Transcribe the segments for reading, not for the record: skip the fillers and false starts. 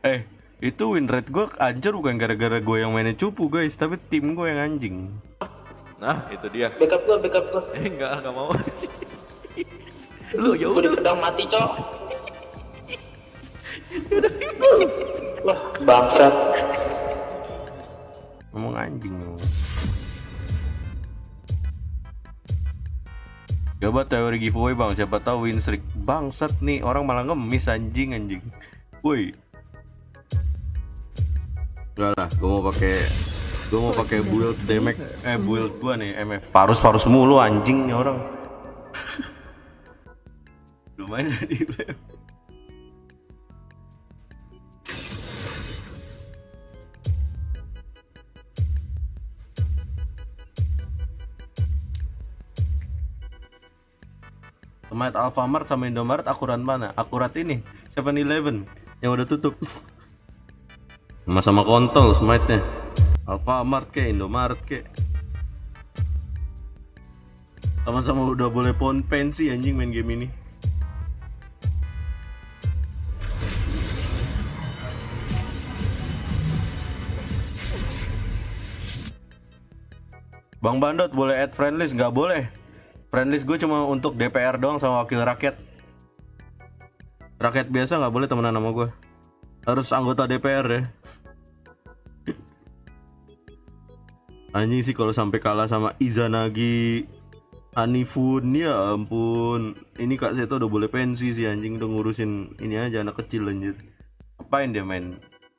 Itu win rate gue hancur bukan gara-gara gue yang mainnya cupu guys, tapi tim gue yang anjing. Nah, itu dia. Backup gua. Enggak mau. Lu ya Gua udah. dipedang mati, Cok. Wah, bangsat. Ngomong anjing lu. Coba teori giveaway bang, siapa tahu win streak. Bangsat nih, orang malah ngemis anjing. Woi. Enggak lah, gue mau pakai build damage build gua nih MF. Farus mulu anjing nih orang. Lumayan di play. Smite Alfamart sama Indomaret akurat mana? Akurat ini 7-Eleven yang udah tutup. Sama kontol Smite-nya. Alfamart ke Indomaret ke. Sama-sama udah boleh pensi anjing main game ini. Bang Bandot boleh add friend list? Nggak boleh. Friend list gue cuma untuk DPR doang sama wakil rakyat. Rakyat biasa nggak boleh temenan sama gue. Harus anggota DPR ya. Anjing sih kalau sampai kalah sama Izanagi, Hanifun, ya ampun. Ini Kak Seto udah boleh pensi sih anjing, udah ngurusin ini aja anak kecil anjir. Apain dia main?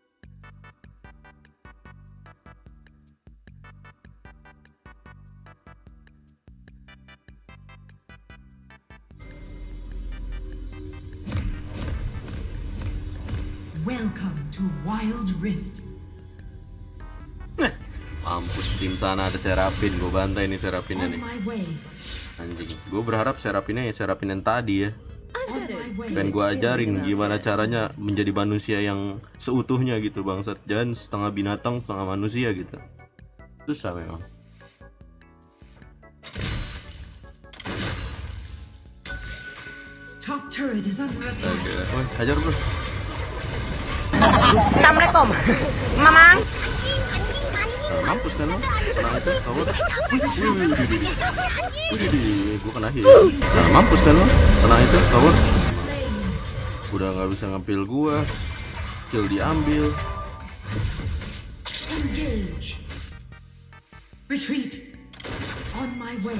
Welcome to Wild Rift. Mampus, tim sana ada Serapin, gue bantai nih Serapinnya On nih. my way. Anjing, gue berharap Serapinnya ya Serapin yang tadi ya. On my way. Dan gue ajarin gimana caranya menjadi manusia yang seutuhnya gitu bangsat. Jangan setengah binatang, setengah manusia gitu. Susah memang. Top turret is under attack. Woi, hajar bro. Assalamualaikum, Mamang. Mampus kan lo? Tenang itu, kabur. Wih, gue kena heal. Nah, mampus kan lo? Tenang itu, kabur. Udah nggak bisa ngambil gua. Kill diambil. Engage. Retreat. On my way.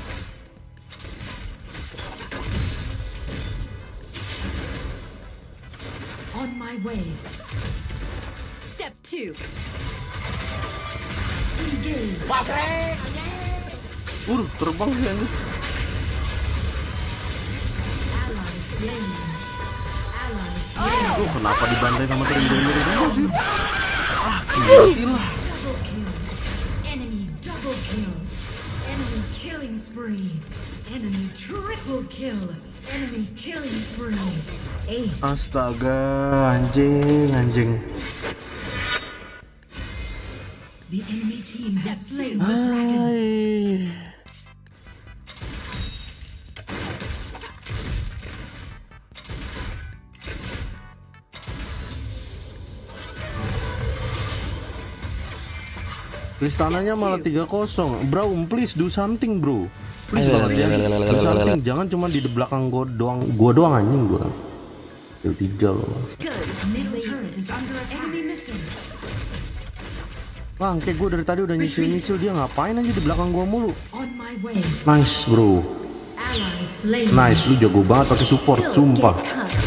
On my way. Step 2. Engage. Terbang sih anjir. Ally slain. Ally slain. Kenapa dibantai sama Trindamer itu sih? Double kill. Enemy double kill. Enemy killing spree. Enemy triple kill. Enemy killing spree. Ace. Astaga, anjing. The enemy team has slain the dragon. Kristananya malah 3-0. Bro, please do something, bro. Please banget ya. Do something. Jangan cuma di belakang gua doang anjing gua. Kill 3 loh. Middle turret is under attack. Enemy missing. Bang, kayak gua dari tadi udah nyicil dia ngapain aja di belakang gua mulu. On my way. Nice, bro. Ally slain. Nice, lu jago banget pakai support, sumpah.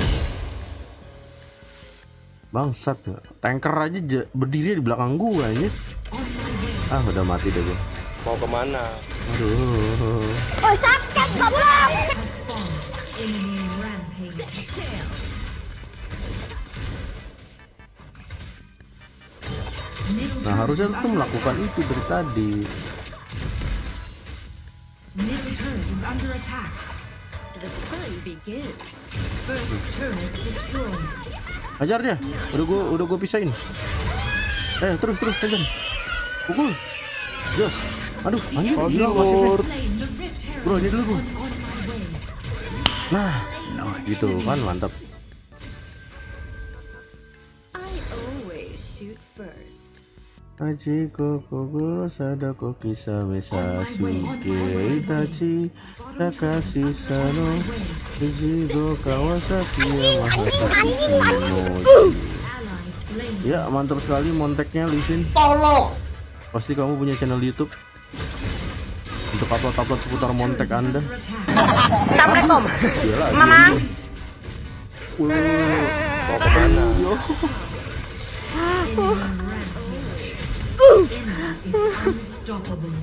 Bangsat ya. Tanker aja berdiri di belakang gua aja. On my way. Udah mati deh gua. Mau kemana? Aduh. Oh, sakit goblok. Has spawned. Enemy rampage. Middle Nah, turret harusnya is lu tuh under melakukan attack. itu dari tadi. Middle turret is under attack. The fun begins. First turret destroyed. Hajar dia. Udah gua pisahin. Terus aja. Pukul. Jos. Aduh, anjir. Gila wasitnya. Slain the rift herald. Bro, ini dulu, bro. On my way. Nah, gitu kan mantap. Hachiko Kogoro Sadako Kisame Sasuke Itachi Takashi Sano Ichigo Kawasaki Yamaha. Ya mantap sekali monteknya Lisin. Pasti kamu punya channel YouTube untuk upload seputar montek Anda. Assalamualaikum. Iyalah, Mamang. Mau kemana? Unstoppable.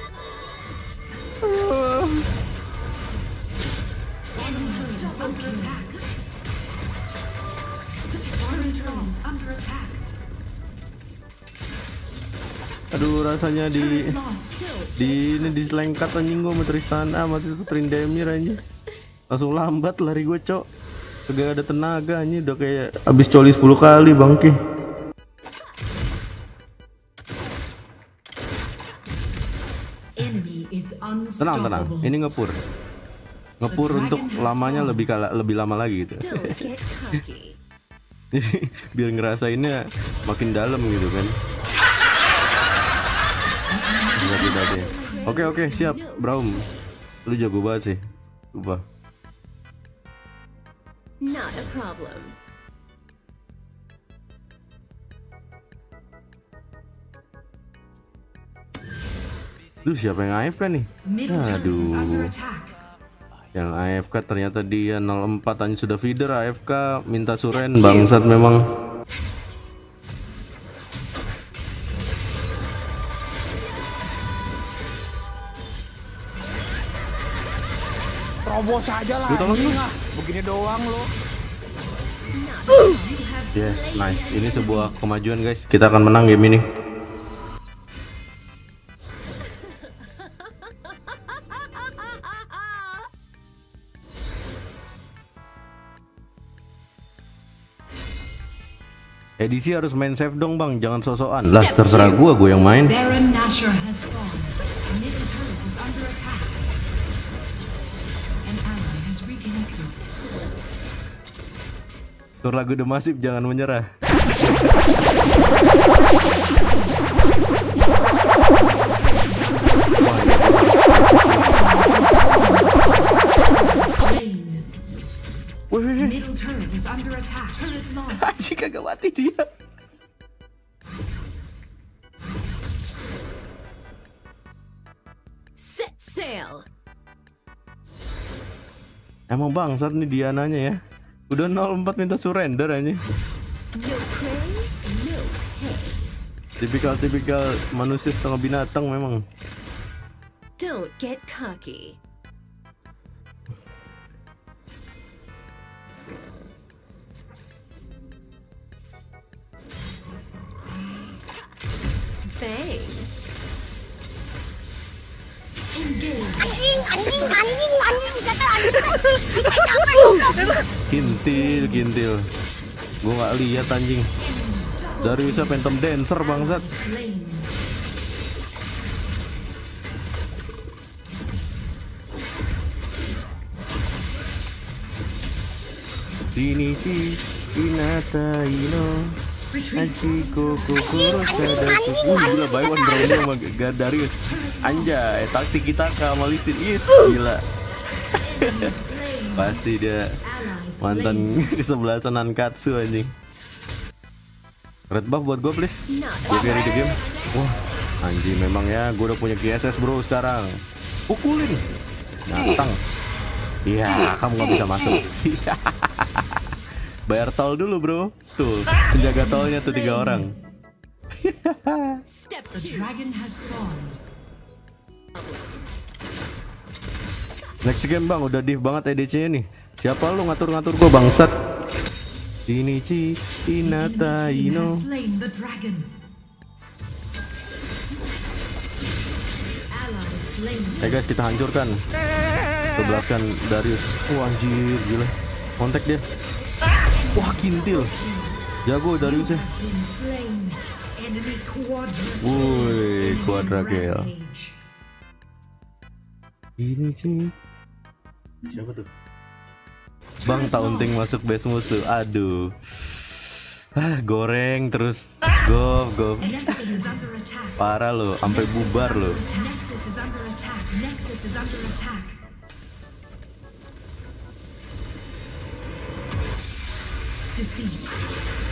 Enemy turret is under attack. Enemy turret is under attack. Aduh rasanya di Lost. ini diselengkat anjing gua sama Tristana mati itu Trindamir anjing. Langsung lambat lari gue cok. Kagak ada tenaga anjing udah kayak abis coli 10 kali bangke. Enemy is Tenang. unstoppable. Ini ngepur untuk lamanya lebih lama lagi gitu. Don't get cocky. Biar ngerasainnya makin dalam gitu kan. Tadi. Oke, siap, Braum. Lu jago banget sih. Lupa. Not a problem. Duh, siapa yang AFK nih? Middle turret is Aduh. under attack. Yang AFK ternyata dia 04 hanya sudah feeder AFK minta suren bangsat memang. Robos aja lah. Lu tolong anjing, lu. ah. Begini doang lo. Yes, nice. Ini sebuah kemajuan guys. Kita akan menang game ini. Edisi harus main safe dong bang, jangan sosokan. Lah terserah gua yang main. Baron Nashor has spawned. Middle turret is under attack. An ally has reconnected. Tur lagu The Massive jangan menyerah. Slain. Wih, Middle turret is under attack. Turret lost. anjing kagak mati dia. Set sail. Emang bangsat nih Diananya ya. Udah 04 minta surrender aja. No prey, no pay. Tipikal manusia setengah binatang memang. Don't get cocky. Bang. Anjing, kata anjing. Kintil. Gua nggak lihat anjing. Dariusnya Phantom Dancer bangsat. Slain. Shinichi Hinata Ino Hachiko Kokoro Sadaku. Gila buy one Brownie sama Darius. Anjay, taktik kita sama Lisin. Yes, gila. Pasti dia mantan kesebelasan Nankatsu anjing. Red buff buat gue please. Gue carry the game. Wah, anjing memang ya, gue udah punya GSS bro sekarang. Pukulin. Datang. Iya, kamu nggak bisa masuk. Bayar tol dulu bro. Tuh, penjaga tolnya tuh 3 orang. Step The two. dragon has spawned. Next game bang, udah div banget EDC-nya nih. Siapa lu ngatur-ngatur gue bangsat? Shinichi Hinata Enemy team Ino. has slain the dragon. Ally slain. Guys, kita hancurkan. Kebelaskan Darius. Wah anjir, gila. Kontak dia. Wah kintil. Jago Dariusnya. Been slain. Enemy quadra. Woi, quadra kill. Rampage. Ini sih. Siapa tuh? Bang taunting masuk base musuh. Aduh. Goreng terus. Go. An is under attack. Parah lo, sampai bubar lo. Nexus is under attack. Nexus is under attack. Defeat.